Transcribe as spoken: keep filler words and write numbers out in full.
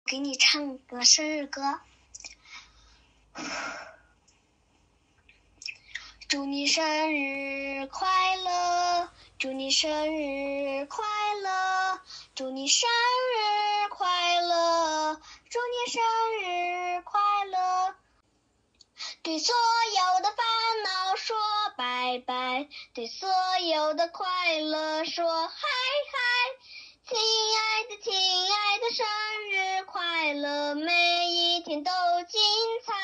给你唱个生日歌。祝你生日快乐，祝你生日快乐，祝你生日快乐，祝你生日快乐。对所有的烦恼说拜拜，对所有的快乐说嗨嗨。亲爱的亲爱的，生日快乐，每一天都精彩。